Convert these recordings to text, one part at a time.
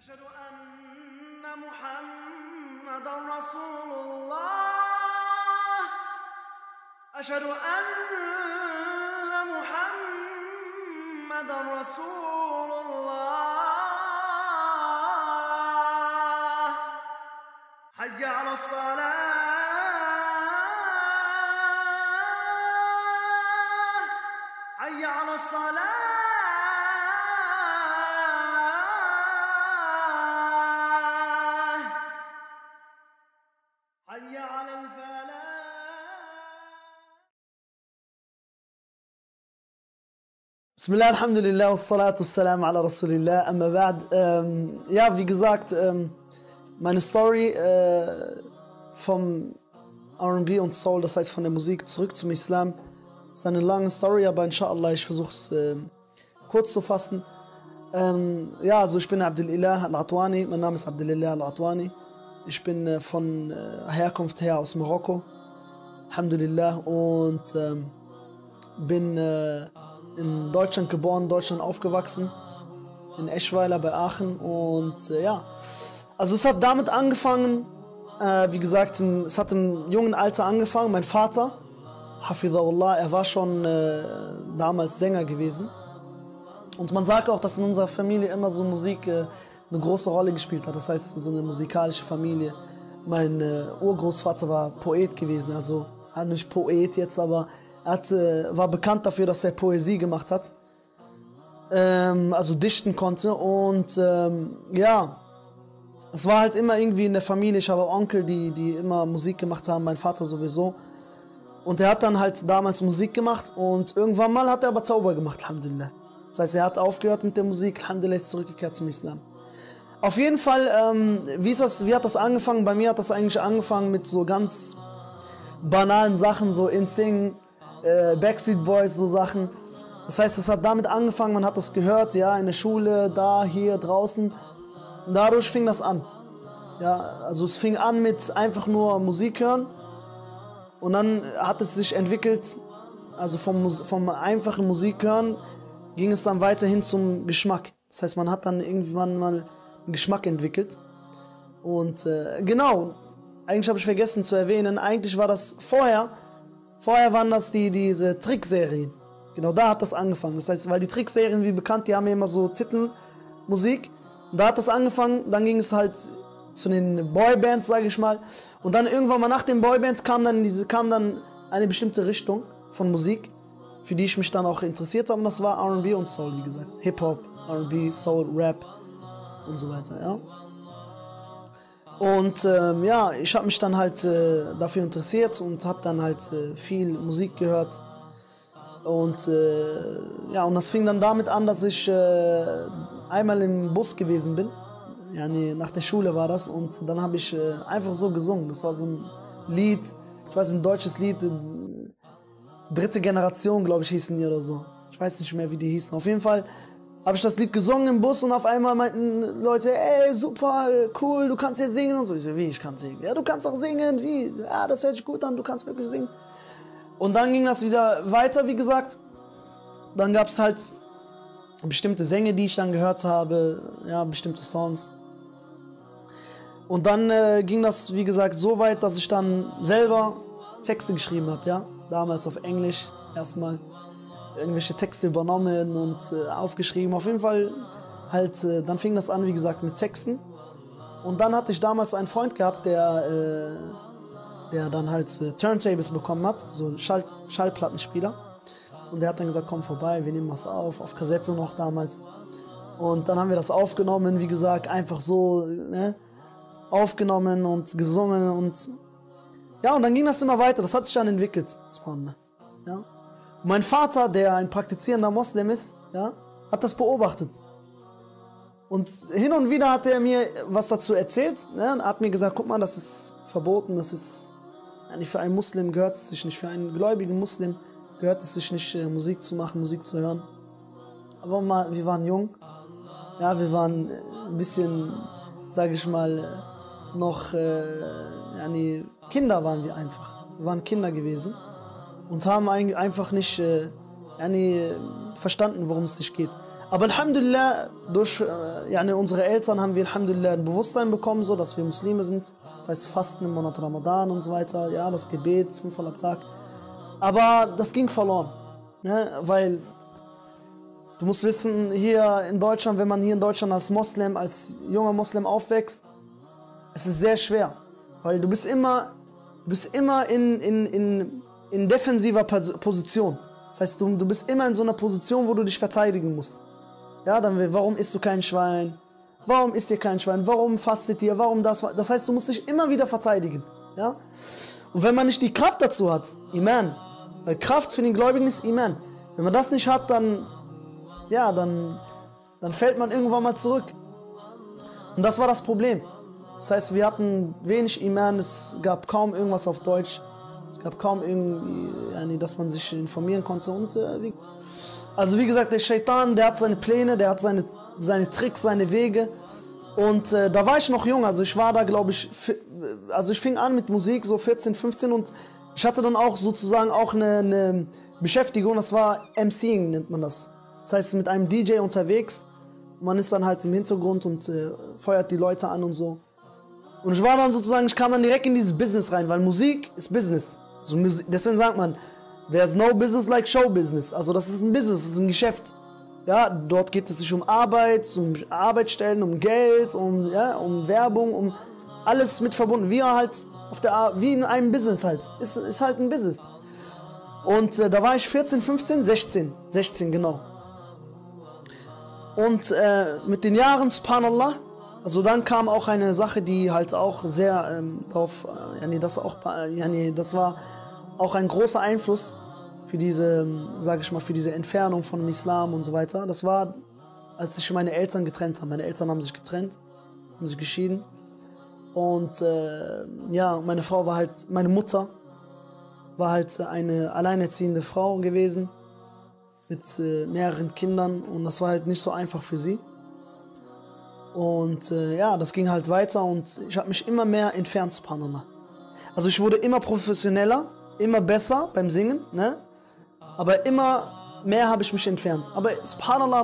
أشهد أن محمدًا رسول الله أشهد أن محمدًا رسول الله حي على الصلاة حي على الصلاة حي على الفلاح. Bismillah, Alhamdulillah, wassalatu wassalam ala Rasulillah, amma ba'd. Ja, wie gesagt, meine Story vom R&B und Soul, das heißt von der Musik zurück zum Islam, ist eine lange Story, aber inshallah, ich versuche es kurz zu fassen. Ja, also ich bin Abdelilah Al-Atwani, mein Name ist Abdelilah Al-Atwani. Ich bin von Herkunft her aus Marokko, Alhamdulillah, und bin in Deutschland geboren, in Deutschland aufgewachsen, in Eschweiler bei Aachen. Und ja, also es hat damit angefangen, wie gesagt, es hat im jungen Alter angefangen. Mein Vater, Hafidhahullah, er war schon damals Sänger gewesen. Und man sagt auch, dass in unserer Familie immer so Musik eine große Rolle gespielt hat. Das heißt, so eine musikalische Familie. Mein Urgroßvater war Poet gewesen, also nicht Poet jetzt, aber er war bekannt dafür, dass er Poesie gemacht hat, also dichten konnte. Und ja, es war halt immer irgendwie in der Familie. Ich habe Onkel, die immer Musik gemacht haben, mein Vater sowieso. Und er hat dann halt damals Musik gemacht und irgendwann mal hat er aber Tauba gemacht, Alhamdulillah. Das heißt, er hat aufgehört mit der Musik, Alhamdulillah, ist zurückgekehrt zum Islam. Auf jeden Fall, wie hat das angefangen? Bei mir hat das eigentlich angefangen mit so ganz banalen Sachen, so NSYNC, Backstreet Boys, so Sachen. Das heißt, es hat damit angefangen, man hat das gehört, ja, in der Schule, da, hier, draußen. Und dadurch fing das an. Ja, also es fing an mit einfach nur Musik hören. Und dann hat es sich entwickelt, also vom einfachen Musik hören, ging es dann weiterhin zum Geschmack. Das heißt, man hat dann irgendwann mal einen Geschmack entwickelt. Und genau, eigentlich habe ich vergessen zu erwähnen, eigentlich war das vorher waren das diese Trickserien. Genau, da hat das angefangen. Das heißt, weil die Trickserien, wie bekannt, die haben ja immer so Titelmusik. Und da hat das angefangen, dann ging es halt zu den Boybands, sage ich mal. Und dann irgendwann mal nach den Boybands kam dann eine bestimmte Richtung von Musik, für die ich mich dann auch interessiert habe. Und das war R&B und Soul, wie gesagt. Hip-Hop, R&B, Soul, Rap und so weiter, ja. Und ja, ich habe mich dann halt dafür interessiert und habe dann halt viel Musik gehört. Und ja, und das fing dann damit an, dass ich einmal im Bus gewesen bin. Ja, nee, nach der Schule war das. Und dann habe ich einfach so gesungen. Das war so ein Lied, ich weiß, ein deutsches Lied, dritte Generation, glaube ich, hießen die oder so. Ich weiß nicht mehr, wie die hießen. Auf jeden Fall habe ich das Lied gesungen im Bus und auf einmal meinten Leute, ey, super, cool, du kannst ja singen und so. Ich so, wie, ich kann singen? Ja, du kannst auch singen, wie? Ja, das hört sich gut an, du kannst wirklich singen. Und dann ging das wieder weiter, wie gesagt. Dann gab es halt bestimmte Sänger, die ich dann gehört habe, ja, bestimmte Songs. Und dann ging das, wie gesagt, so weit, dass ich dann selber Texte geschrieben habe, ja. Damals auf Englisch erstmal. Irgendwelche Texte übernommen und aufgeschrieben. Auf jeden Fall halt, dann fing das an, wie gesagt, mit Texten. Und dann hatte ich damals einen Freund gehabt, der dann halt Turntables bekommen hat, also Schallplattenspieler. Und der hat dann gesagt, komm vorbei, wir nehmen was auf Kassette noch damals. Und dann haben wir das aufgenommen, wie gesagt, einfach so, ne, aufgenommen und gesungen und ja, und dann ging das immer weiter, das hat sich dann entwickelt, ja. Mein Vater, der ein praktizierender Moslem ist, ja, hat das beobachtet. Und hin und wieder hat er mir was dazu erzählt. Ne, und hat mir gesagt, guck mal, das ist verboten, das ist eigentlich für einen Muslim gehört es sich nicht, für einen gläubigen Muslim gehört es sich nicht, Musik zu machen, Musik zu hören. Aber wir waren jung, ja, wir waren ein bisschen, sage ich mal, noch, Kinder waren wir einfach. Wir waren Kinder gewesen. Und haben einfach nicht verstanden, worum es sich geht. Aber Alhamdulillah, durch unsere Eltern haben wir Alhamdulillah ein Bewusstsein bekommen, so, dass wir Muslime sind. Das heißt Fasten im Monat Ramadan und so weiter, ja, das Gebet, 5-mal am Tag. Aber das ging verloren, ne? Weil du musst wissen, hier in Deutschland, wenn man hier in Deutschland als Moslem, als junger Moslem aufwächst, es ist sehr schwer, weil du bist immer in defensiver Position. Das heißt, du bist immer in so einer Position, wo du dich verteidigen musst. Ja, dann, warum isst du kein Schwein? Warum isst ihr kein Schwein? Warum fastet ihr? Warum das? Das heißt, du musst dich immer wieder verteidigen. Ja? Und wenn man nicht die Kraft dazu hat, Iman, weil Kraft für den Gläubigen ist Iman. Wenn man das nicht hat, dann fällt man irgendwann mal zurück. Und das war das Problem. Das heißt, wir hatten wenig Iman, es gab kaum irgendwas auf Deutsch. Es gab kaum irgendwie, dass man sich informieren konnte. Und wie gesagt, der Shaitan, der hat seine Pläne, der hat seine Tricks, seine Wege. Und da war ich noch jung, also ich war da, glaube ich, ich fing an mit Musik, so 14, 15 und ich hatte dann auch sozusagen auch eine Beschäftigung, das war MCing, nennt man das. Das heißt, mit einem DJ unterwegs, man ist dann halt im Hintergrund und feuert die Leute an und so. Und ich kam dann direkt in dieses Business rein, weil Musik ist Business. Also deswegen sagt man, there's no business like show business. Also das ist ein Business, das ist ein Geschäft. Ja, dort geht es sich um Arbeit, um Arbeitsstellen, um Geld, um Werbung, um alles mit verbunden. Wie in einem Business halt. Ist halt ein Business. Und da war ich 14, 15, 16 genau. Und mit den Jahren, subhanallah, also dann kam auch eine Sache, die halt auch sehr das war auch ein großer Einfluss für diese, für diese Entfernung von dem Islam und so weiter. Das war, als sich meine Eltern getrennt haben. Meine Eltern haben sich getrennt, haben sich geschieden. Und meine Mutter war halt eine alleinerziehende Frau gewesen mit mehreren Kindern und das war halt nicht so einfach für sie. Und das ging halt weiter und ich habe mich immer mehr entfernt, subhanallah. Also ich wurde immer professioneller, immer besser beim Singen, ne? Aber immer mehr habe ich mich entfernt. Aber subhanallah,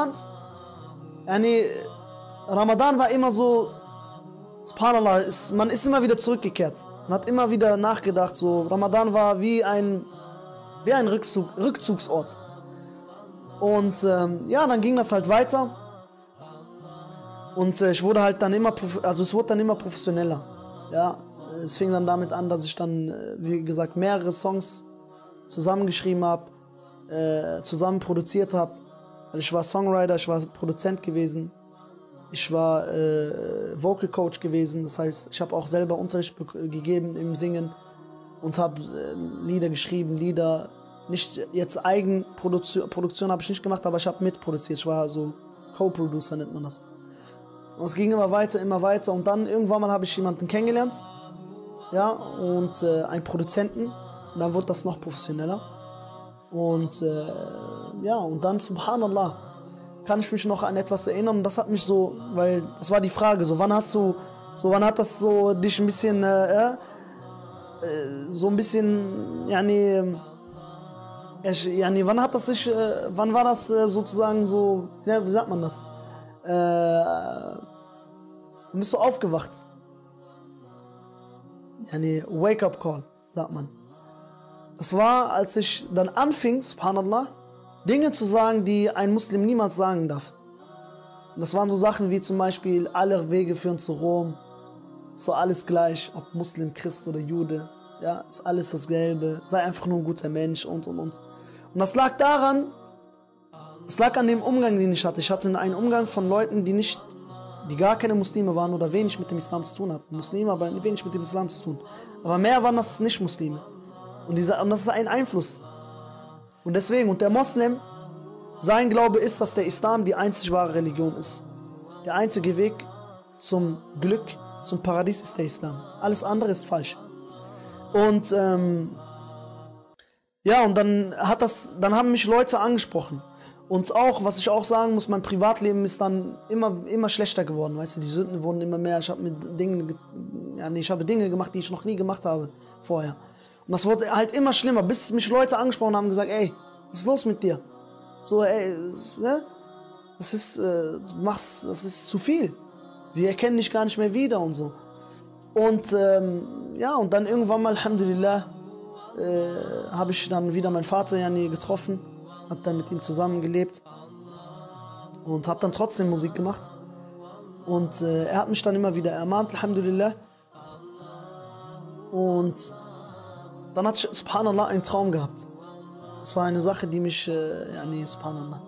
Ramadan war immer so, subhanallah, man ist immer wieder zurückgekehrt. Man hat immer wieder nachgedacht, so Ramadan war wie ein Rückzugsort. Und dann ging das halt weiter. Und es wurde dann immer professioneller. Ja, es fing dann damit an, dass ich dann, wie gesagt, mehrere Songs zusammengeschrieben habe, zusammen produziert habe. Weil ich war Songwriter, ich war Produzent gewesen. Ich war Vocal Coach gewesen. Das heißt, ich habe auch selber Unterricht gegeben im Singen und habe Lieder geschrieben, nicht jetzt Eigenproduktion habe ich nicht gemacht, aber ich habe mitproduziert. Ich war so Co-Producer, nennt man das. Und es ging immer weiter und dann irgendwann mal habe ich jemanden kennengelernt, ja, und einen Produzenten, und dann wurde das noch professioneller. Und und dann, subhanallah, kann ich mich noch an etwas erinnern und das hat mich so, weil das war die Frage, wann hat das so dich ein bisschen, wann war das sozusagen so, ja, wie sagt man das? Du bist so aufgewacht. Wake-up Call, sagt man. Das war, als ich dann anfing, subhanallah, Dinge zu sagen, die ein Muslim niemals sagen darf. Und das waren so Sachen wie zum Beispiel, alle Wege führen zu Rom, so alles gleich, ob Muslim, Christ oder Jude, ja, ist alles dasselbe, sei einfach nur ein guter Mensch und. Und das lag daran, an dem Umgang, den ich hatte. Ich hatte einen Umgang von Leuten, die gar keine Muslime waren oder wenig mit dem Islam zu tun hatten. Muslime, aber wenig mit dem Islam zu tun. Aber mehr waren das nicht Muslime. Und das ist ein Einfluss. Und deswegen, der Moslem, sein Glaube ist, dass der Islam die einzig wahre Religion ist. Der einzige Weg zum Glück, zum Paradies ist der Islam. Alles andere ist falsch. Und und dann haben mich Leute angesprochen. Und auch, was ich auch sagen muss, mein Privatleben ist dann immer schlechter geworden, weißt du, die Sünden wurden immer mehr, ich habe Dinge gemacht, die ich noch nie gemacht habe vorher. Und das wurde halt immer schlimmer, bis mich Leute angesprochen haben und gesagt, ey, was ist los mit dir? So, ey, ne? das ist, das ist zu viel. Wir erkennen dich gar nicht mehr wieder und so. Und ja, und dann irgendwann mal, Alhamdulillah, habe ich dann wieder meinen Vater yani getroffen, habe dann mit ihm zusammengelebt und habe dann trotzdem Musik gemacht. Und er hat mich dann immer wieder ermahnt, Alhamdulillah. Und dann hatte ich, subhanallah, einen Traum gehabt. Das war eine Sache, die mich, yani, subhanallah.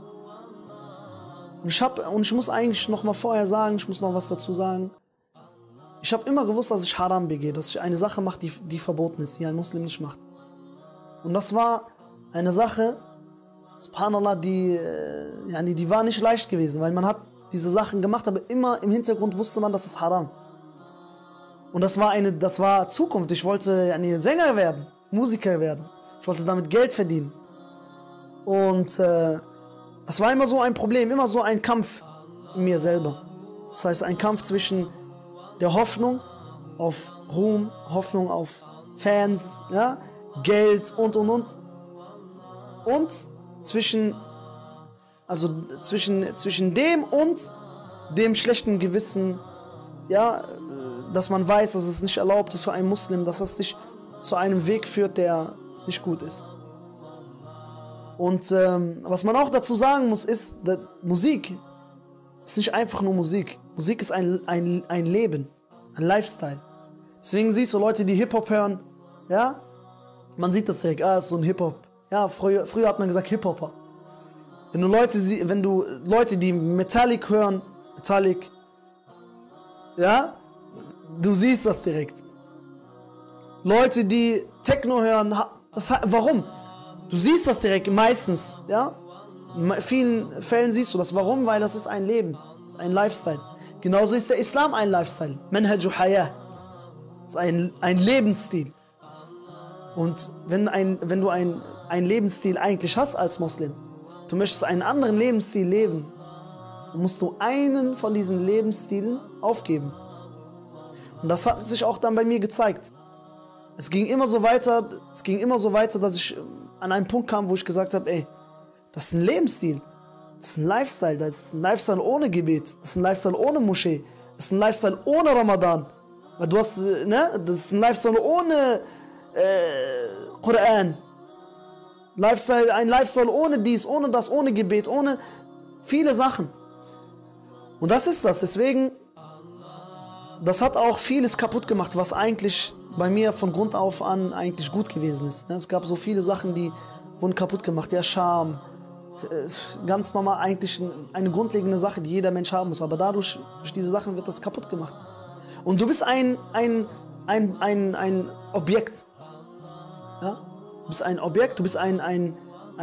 Und ich muss eigentlich noch mal vorher sagen, ich muss noch was dazu sagen. Ich habe immer gewusst, dass ich Haram begehe, dass ich eine Sache mache, die verboten ist, die ein Muslim nicht macht. Und das war eine Sache, subhanallah, die war nicht leicht gewesen, weil man hat diese Sachen gemacht, aber immer im Hintergrund wusste man, das ist Haram. Und das war Zukunft. Ich wollte Sänger werden, Musiker werden. Ich wollte damit Geld verdienen. Und das war immer so ein Problem, immer so ein Kampf in mir selber. Das heißt, ein Kampf zwischen der Hoffnung auf Ruhm, Hoffnung auf Fans, ja, Geld und. Und zwischen dem und dem schlechten Gewissen, ja, dass man weiß, dass es nicht erlaubt ist für einen Muslim, dass es dich zu einem Weg führt, der nicht gut ist. Und was man auch dazu sagen muss, ist, dass Musik ist nicht einfach nur Musik. Musik ist ein Leben, ein Lifestyle. Deswegen siehst du Leute, die Hip-Hop hören, ja, man sieht das direkt, ist so ein Hip-Hop. Ja, früher hat man gesagt Hip-Hopper. Wenn du Leute, die Metallic hören, ja, du siehst das direkt. Leute, die Techno hören, warum? Du siehst das direkt meistens, ja. In vielen Fällen siehst du das. Warum? Weil das ist ein Leben, das ist ein Lifestyle. Genauso ist der Islam ein Lifestyle. Manhaju Hayah. Das ist ein Lebensstil. Und wenn du einen Lebensstil eigentlich hast als Muslim, du möchtest einen anderen Lebensstil leben, dann musst du einen von diesen Lebensstilen aufgeben. Und das hat sich auch dann bei mir gezeigt. Es ging immer so weiter, dass ich an einen Punkt kam, wo ich gesagt habe, ey, das ist ein Lebensstil, das ist ein Lifestyle, das ist ein Lifestyle ohne Gebet, das ist ein Lifestyle ohne Moschee, das ist ein Lifestyle ohne Ramadan. Weil du hast, das ist ein Lifestyle ohne Koran. Ein Lifestyle ohne dies, ohne das, ohne Gebet, ohne viele Sachen. Und das ist das. Deswegen, das hat auch vieles kaputt gemacht, was eigentlich bei mir von Grund auf an eigentlich gut gewesen ist. Es gab so viele Sachen, die wurden kaputt gemacht. Ja, Scham, ganz normal eigentlich eine grundlegende Sache, die jeder Mensch haben muss. Aber durch diese Sachen wird das kaputt gemacht. Und du bist ein Objekt. Ja? Du bist ein Objekt, du bist ein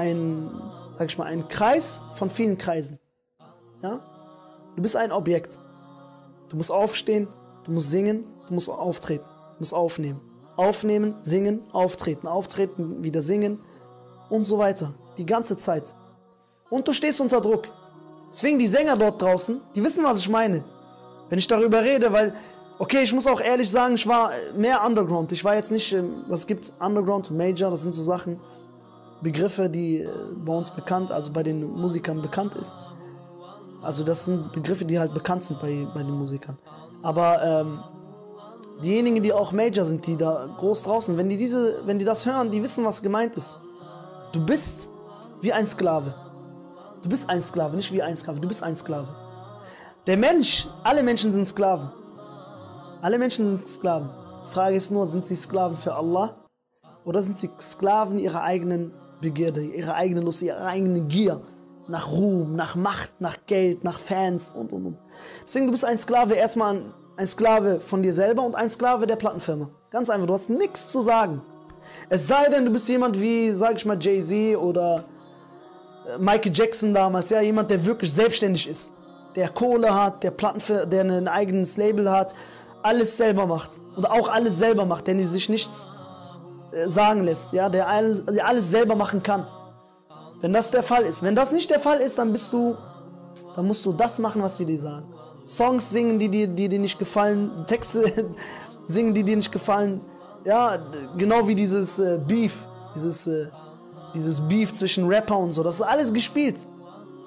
Kreis von vielen Kreisen. Ja? Du bist ein Objekt. Du musst aufstehen, du musst singen, du musst auftreten, du musst aufnehmen. Aufnehmen, singen, auftreten, auftreten, wieder singen und so weiter. Die ganze Zeit. Und du stehst unter Druck. Deswegen die Sänger dort draußen, die wissen, was ich meine. Wenn ich darüber rede, weil, okay, ich muss auch ehrlich sagen, ich war mehr Underground. Ich war jetzt nicht, was gibt Underground, Major, das sind so Sachen, Begriffe, die bei uns bekannt, also bei den Musikern bekannt ist. Also das sind Begriffe, die halt bekannt sind bei den Musikern. Aber diejenigen, die auch Major sind, die da groß draußen, wenn die das hören, die wissen, was gemeint ist. Du bist wie ein Sklave. Du bist ein Sklave, nicht wie ein Sklave, du bist ein Sklave. Der Mensch, alle Menschen sind Sklaven. Alle Menschen sind Sklaven. Die Frage ist nur, sind sie Sklaven für Allah oder sind sie Sklaven ihrer eigenen Begierde, ihrer eigenen Lust, ihrer eigenen Gier nach Ruhm, nach Macht, nach Geld, nach Fans und. Deswegen, du bist ein Sklave, erstmal ein Sklave von dir selber und ein Sklave der Plattenfirma. Ganz einfach, du hast nichts zu sagen. Es sei denn, du bist jemand wie, sag ich mal, Jay-Z oder Michael Jackson damals, ja, jemand, der wirklich selbstständig ist, der Kohle hat, der ein eigenes Label hat, alles selber macht und auch alles selber macht, der sich nichts sagen lässt, ja, der alles selber machen kann. Wenn das der Fall ist. Wenn das nicht der Fall ist, dann musst du das machen, was die dir sagen. Songs singen, die dir nicht gefallen, Texte singen, die dir nicht gefallen. Ja, genau wie dieses Beef, dieses Beef zwischen Rapper und so. Das ist alles gespielt.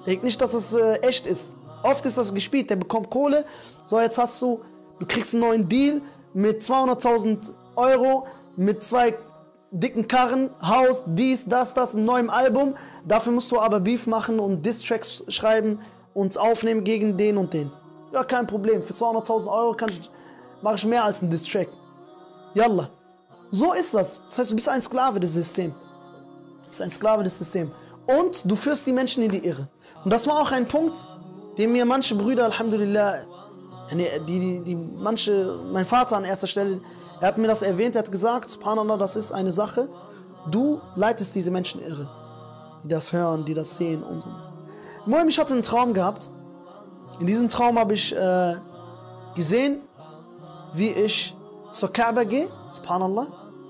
Denkt nicht, dass es echt ist. Oft ist das gespielt, der bekommt Kohle. So, jetzt du kriegst einen neuen Deal mit 200.000 Euro, mit 2 dicken Karren, Haus, dies, das, ein neues Album. Dafür musst du aber Beef machen und Diss-Tracks schreiben und aufnehmen gegen den und den. Ja, kein Problem. Für 200.000 Euro mache ich mehr als einen Diss-Track. Yallah. So ist das. Das heißt, du bist ein Sklave des Systems. Du bist ein Sklave des Systems. Und du führst die Menschen in die Irre. Und das war auch ein Punkt, den mir manche Brüder, Alhamdulillah, mein Vater an erster Stelle, er hat mir das erwähnt, er hat gesagt, Subhanallah, das ist eine Sache, du leitest diese Menschen irre, die das hören, die das sehen und so. Ich hatte einen Traum gehabt. In diesem Traum habe ich gesehen, wie ich zur Kaaba gehe, Subhanallah.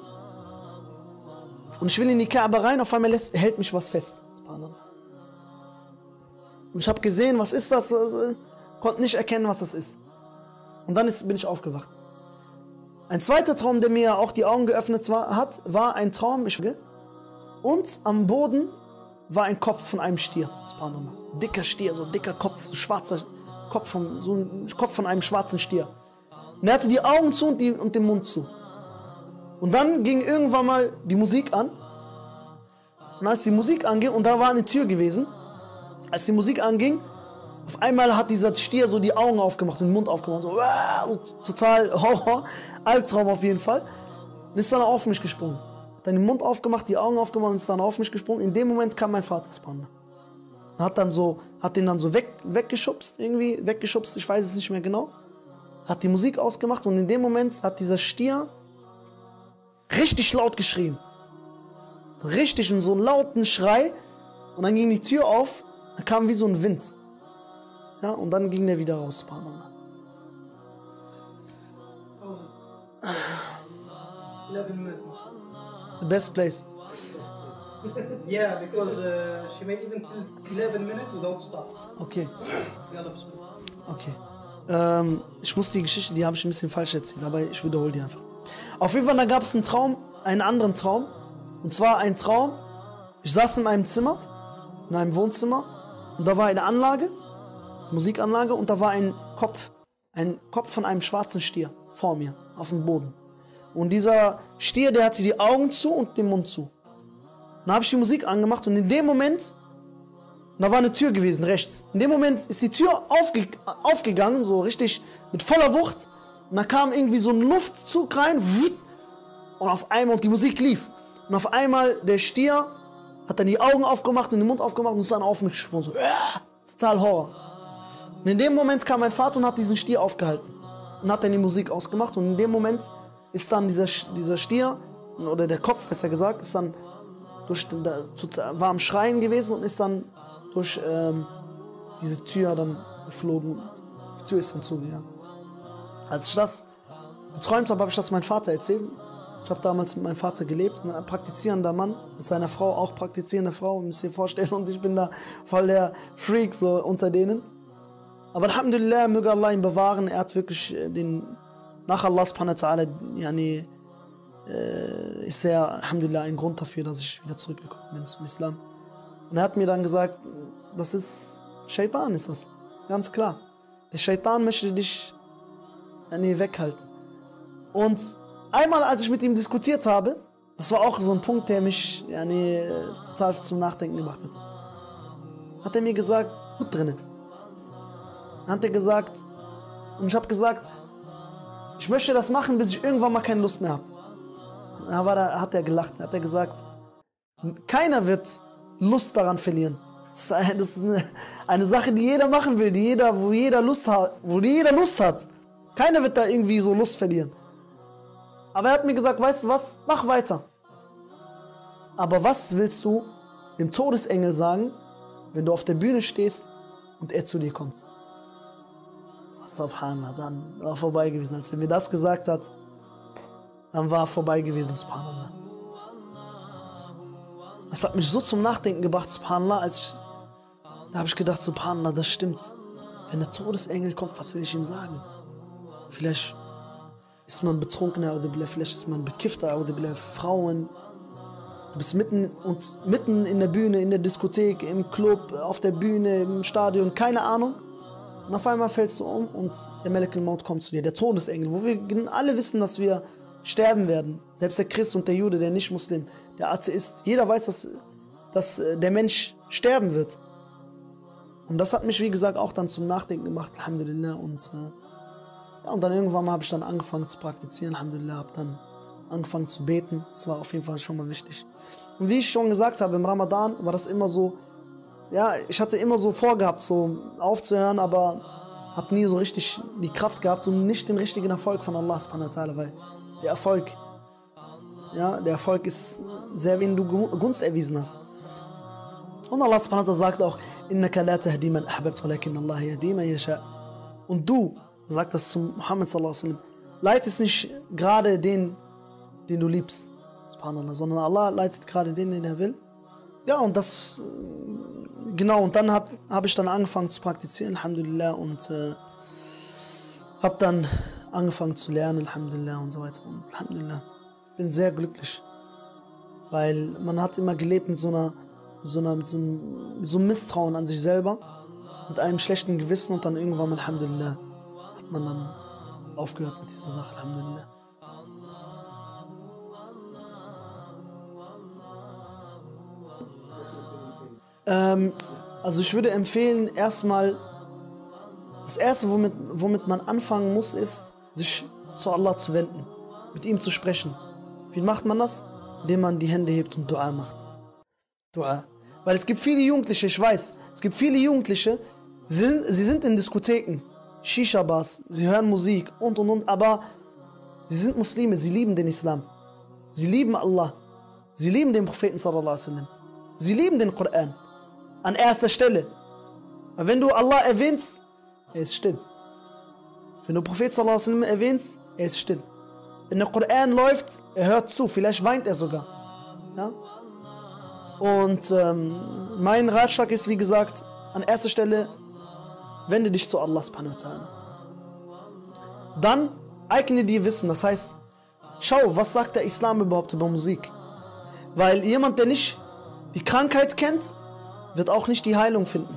Und ich will in die Kaaba rein, auf einmal hält mich was fest, Subhanallah. Und ich habe gesehen, was ist das? Konnte nicht erkennen, was das ist. Und dann bin ich aufgewacht. Ein zweiter Traum, der mir auch die Augen geöffnet hat, war ein Traum. Und am Boden war ein Kopf von einem Stier. Subhanallah. Dicker Stier, so dicker Kopf, schwarzer Kopf von einem schwarzen Stier. Und er hatte die Augen zu und den Mund zu. Und dann ging irgendwann mal die Musik an. Und als die Musik anging, und da war eine Tür gewesen, als die Musik anging, auf einmal hat dieser Stier so die Augen aufgemacht, den Mund aufgemacht, so total Horror, Albtraum auf jeden Fall. Und ist dann auf mich gesprungen. Hat dann den Mund aufgemacht, die Augen aufgemacht und ist dann auf mich gesprungen. In dem Moment kam mein Vater Subhanallah. Hat den dann so weggeschubst, ich weiß es nicht mehr genau. Hat die Musik ausgemacht und in dem Moment hat dieser Stier richtig laut geschrien. Richtig in so einen lauten Schrei. Und dann ging die Tür auf, da kam wie so ein Wind. Ja, und dann ging der wieder raus, Subhanallah. 11 minutes. The best place. Yeah, because she made even till 11 minutes without stop. Okay. Okay. Ich muss die Geschichte, die habe ich ein bisschen falsch erzählt, aber ich wiederhole die einfach. Auf jeden Fall, da gab es einen anderen Traum. Und zwar ein Traum, ich saß in einem Zimmer, in einem Wohnzimmer, und da war eine Anlage, Musikanlage, und da war ein Kopf von einem schwarzen Stier vor mir, auf dem Boden. Und dieser Stier, der hatte die Augen zu und den Mund zu. Dann habe ich die Musik angemacht und in dem Moment, da war eine Tür gewesen, rechts. In dem Moment ist die Tür aufgegangen, so richtig mit voller Wucht. Und da kam irgendwie so ein Luftzug rein, und auf einmal, und die Musik lief. Und auf einmal, der Stier hat dann die Augen aufgemacht und den Mund aufgemacht und ist dann auf mich gesprungen. So, total Horror. Und in dem Moment kam mein Vater und hat diesen Stier aufgehalten. Und hat dann die Musik ausgemacht. Und in dem Moment ist dann dieser Stier, oder der Kopf, besser gesagt, ist dann war am Schreien gewesen und ist dann durch diese Tür dann geflogen. Die Tür ist dann zugegangen. Als ich das geträumt habe, habe ich das meinem Vater erzählt. Ich habe damals mit meinem Vater gelebt, ein praktizierender Mann, mit seiner Frau, auch praktizierende Frau, müsst ihr vorstellen, und ich bin da voll der Freak so unter denen. Aber Alhamdulillah, möge Allah ihn bewahren, er hat wirklich nach Allah subhanahu wa ta'ala, ist er, Alhamdulillah, ein Grund dafür, dass ich wieder zurückgekommen bin zum Islam. Und er hat mir dann gesagt, das ist Shaitan, ist das, ganz klar. Der Shaitan möchte dich weghalten. Und einmal, als ich mit ihm diskutiert habe, das war auch so ein Punkt, der mich total zum Nachdenken gemacht hat. Hat er mir gesagt, gut drinne. Dann hat er gesagt, und ich habe gesagt, ich möchte das machen, bis ich irgendwann mal keine Lust mehr habe. Da hat er gelacht, hat er gesagt, keiner wird Lust daran verlieren. Das ist eine Sache, die jeder machen will, wo jeder Lust hat. Keiner wird da irgendwie so Lust verlieren. Aber er hat mir gesagt, weißt du was, mach weiter. Aber was willst du dem Todesengel sagen, wenn du auf der Bühne stehst und er zu dir kommt? Subhanallah, dann war vorbei gewesen. Als er mir das gesagt hat, dann war vorbei gewesen, Subhanallah. Das hat mich so zum Nachdenken gebracht, Subhanallah, da habe ich gedacht, Subhanallah, das stimmt. Wenn der Todesengel kommt, was will ich ihm sagen? Vielleicht ist man betrunkener, vielleicht ist man bekiffter, Frauen. Du bist mitten in der Bühne, in der Diskothek, im Club, auf der Bühne, im Stadion, keine Ahnung. Und auf einmal fällst du um und der Malak al-Maut kommt zu dir, der Todesengel, wo wir alle wissen, dass wir sterben werden. Selbst der Christ und der Jude, der Nicht-Muslim, der Atheist, jeder weiß, dass der Mensch sterben wird. Und das hat mich, wie gesagt, auch dann zum Nachdenken gemacht, Alhamdulillah. Und dann irgendwann mal habe ich dann angefangen zu praktizieren, Alhamdulillah, habe dann angefangen zu beten. Das war auf jeden Fall schon mal wichtig. Und wie ich schon gesagt habe, im Ramadan war das immer so, ja, ich hatte immer so vorgehabt, so aufzuhören, aber habe nie so richtig die Kraft gehabt und nicht den richtigen Erfolg von Allah subhanahu wa ta'ala, weil der Erfolg ist sehr, wen du Gunst erwiesen hast. Und Allah subhanahu wa ta'ala sagt auch, innaka la tahdi man ahbabta walakin Allah yahdi man yasha. Und du, sagt das zu Muhammad sallallahu alaihi wasallam, leitest nicht gerade den du liebst, subhanallah, sondern Allah leitet gerade den er will. Ja, und das, genau, und dann habe ich dann angefangen zu praktizieren, Alhamdulillah, und habe dann angefangen zu lernen, Alhamdulillah, und so weiter. Und Alhamdulillah, bin sehr glücklich, weil man hat immer gelebt mit so einem Misstrauen an sich selber, mit einem schlechten Gewissen, und dann irgendwann, Alhamdulillah, hat man dann aufgehört mit dieser Sache, Alhamdulillah. Also ich würde empfehlen, erstmal, das Erste, womit man anfangen muss, ist, sich zu Allah zu wenden, mit ihm zu sprechen. Wie macht man das? Indem man die Hände hebt und Dua macht. Dua. Weil es gibt viele Jugendliche, ich weiß, es gibt viele Jugendliche, sie sind in Diskotheken, Shisha-Bars, sie hören Musik und, aber sie sind Muslime, sie lieben den Islam. Sie lieben Allah. Sie lieben den Propheten sallallahu alaihi wasallam. Sie lieben den Koran. An erster Stelle. Aber wenn du Allah erwähnst, er ist still. Wenn du Prophet sallallahu alaihi wasallam erwähnst, er ist still. Wenn der Koran läuft, er hört zu, vielleicht weint er sogar. Ja? Und mein Ratschlag ist, wie gesagt, an erster Stelle, wende dich zu Allah subhanahu wa ta'ala. Dann eigne dir Wissen, das heißt, schau, was sagt der Islam überhaupt über Musik? Weil jemand, der nicht die Krankheit kennt, wird auch nicht die Heilung finden.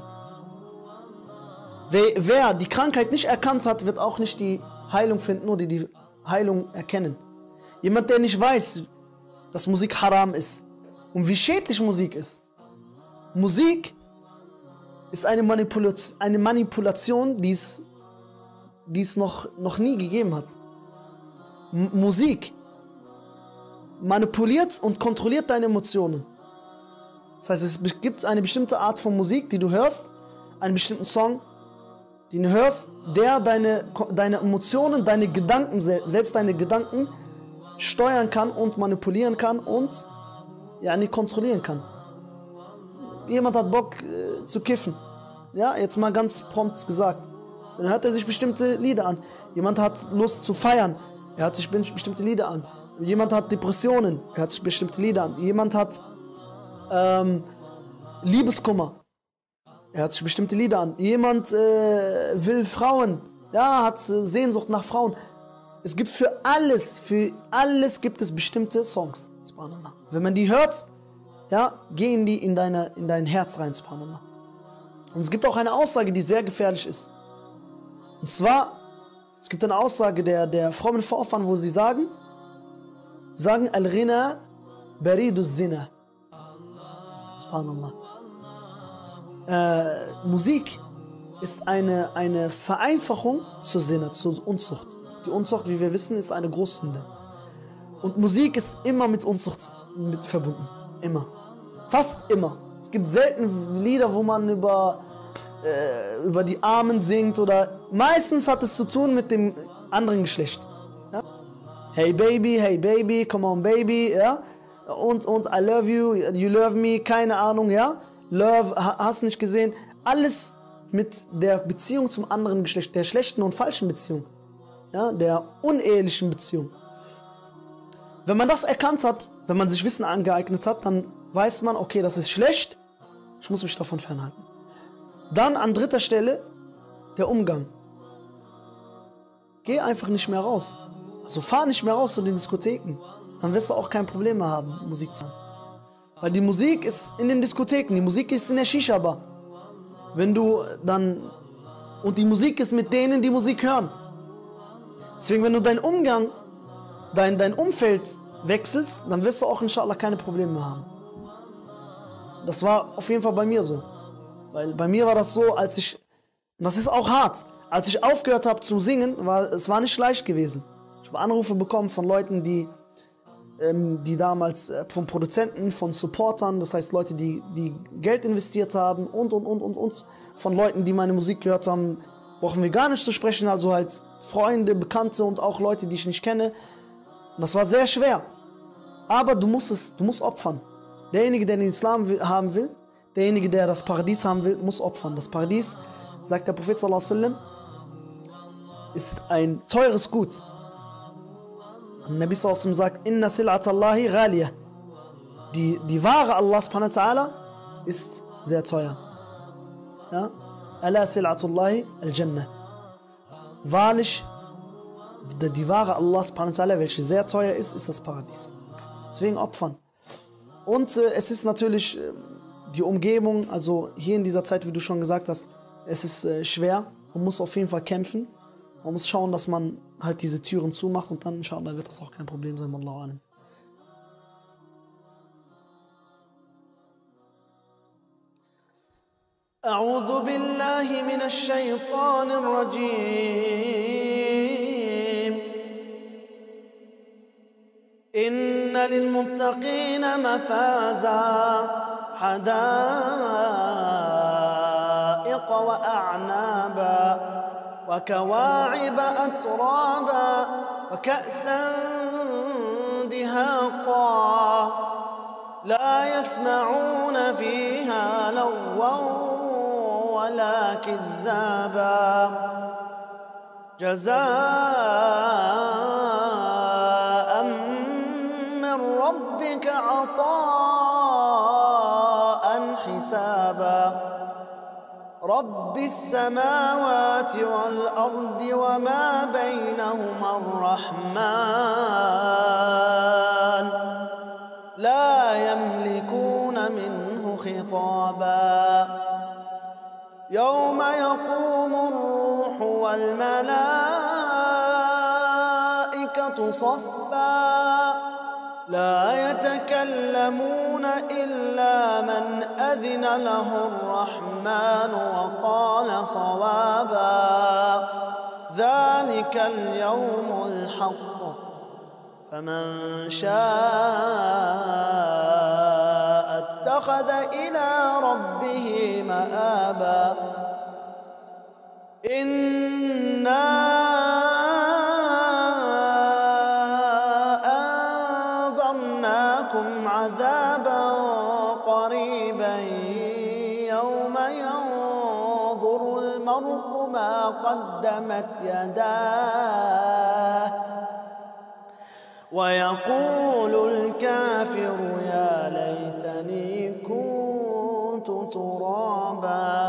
Wer die Krankheit nicht erkannt hat, wird auch nicht die Heilung finden oder die Heilung erkennen. Jemand, der nicht weiß, dass Musik haram ist und wie schädlich Musik ist. Musik ist eine Manipulation, die es noch nie gegeben hat. Musik manipuliert und kontrolliert deine Emotionen. Das heißt, es gibt eine bestimmte Art von Musik, die du hörst, einen bestimmten Song, den du hörst, der deine Emotionen, deine Gedanken, selbst deine Gedanken steuern kann und manipulieren kann und kontrollieren kann. Jemand hat Bock zu kiffen, ja, jetzt mal ganz prompt gesagt, dann hört er sich bestimmte Lieder an. Jemand hat Lust zu feiern, er hört sich bestimmte Lieder an. Jemand hat Depressionen, er hört sich bestimmte Lieder an. Jemand hat Liebeskummer, er hört sich bestimmte Lieder an. Jemand will Frauen, ja, hat Sehnsucht nach Frauen. Es gibt für alles gibt es bestimmte Songs. Subhanallah. Wenn man die hört, ja, gehen die in dein Herz rein, subhanallah. Und es gibt auch eine Aussage, die sehr gefährlich ist. Und zwar, es gibt eine Aussage der frommen Vorfahren, wo sie sagen, Al-Ghina baridu zina. Subhanallah. Musik ist eine Vereinfachung zur Sinne, zur Unzucht. Die Unzucht, wie wir wissen, ist eine Großsünde. Und Musik ist immer mit Unzucht verbunden. Immer. Fast immer. Es gibt selten Lieder, wo man über die Armen singt oder meistens hat es zu tun mit dem anderen Geschlecht. Ja? Hey baby, come on baby, ja? Und I love you, you love me, keine Ahnung, ja? Love, hast nicht gesehen. Alles mit der Beziehung zum anderen Geschlecht, der schlechten und falschen Beziehung, ja? Der unehelichen Beziehung. Wenn man das erkannt hat, wenn man sich Wissen angeeignet hat, dann weiß man, okay, das ist schlecht, ich muss mich davon fernhalten. Dann an dritter Stelle der Umgang. Geh einfach nicht mehr raus. Also fahr nicht mehr raus zu den Diskotheken. Dann wirst du auch kein Problem mehr haben, Musik zu hören. Weil die Musik ist in den Diskotheken, die Musik ist in der Shisha-Bar. Wenn du dann... Und die Musik ist mit denen, die Musik hören. Deswegen, wenn du deinen Umgang, dein Umfeld wechselst, dann wirst du auch inshallah keine Probleme mehr haben. Das war auf jeden Fall bei mir so. Weil bei mir war das so, als ich... Und das ist auch hart. Als ich aufgehört habe zu singen, es war nicht leicht gewesen. Ich habe Anrufe bekommen von Leuten, die damals von Produzenten, von Supportern, das heißt Leute, die Geld investiert haben und. Von Leuten, die meine Musik gehört haben, brauchen wir gar nicht zu sprechen, also halt Freunde, Bekannte und auch Leute, die ich nicht kenne. Und das war sehr schwer. Aber du musst opfern. Derjenige, der den Islam haben will, derjenige, der das Paradies haben will, muss opfern. Das Paradies, sagt der Prophet sallallahu alaihi wasallam, ist ein teures Gut. Und Nabi sallallahu alaihi wasallam sagt, Inna sil'at Allahi ghaliyah. Die Ware Allah subhanahu wa ta'ala ist sehr teuer. Ja? Ala sil'atullahi al-Jannah. Wahrlich, die Ware Allah subhanahu wa ta'ala, welche sehr teuer ist das Paradies. Deswegen opfern. Und es ist natürlich die Umgebung, also hier in dieser Zeit, wie du schon gesagt hast, es ist schwer. Man muss auf jeden Fall kämpfen. Man muss schauen, dass man halt diese Türen zumacht und dann, inshallah, wird das auch kein Problem sein, Wallahu alam. أعوذ بالله من الشيطان الرجيم إن للمتقين مفازا حدائق وأعنابا وكواعب أترابا وكأسا دهاقا لا يسمعون فيها لغوا ولا كذابا جزاء من ربك عطاء حسابا رب السماوات والأرض وما بينهما الرحمن لا يملكون منه خطابا يوم يقوم الروح والملائكة صفا لا يتكلمون إلا من أذن له الرحمن وقال صوابا ذلك اليوم الحق فمن شاء اتخذ إلى ربه مآبا إنا أنذرناكم عذابا قريبا يوم ينظر المرء ما قدمت يداه ويقول الكافر يا ليتني كنت ترابا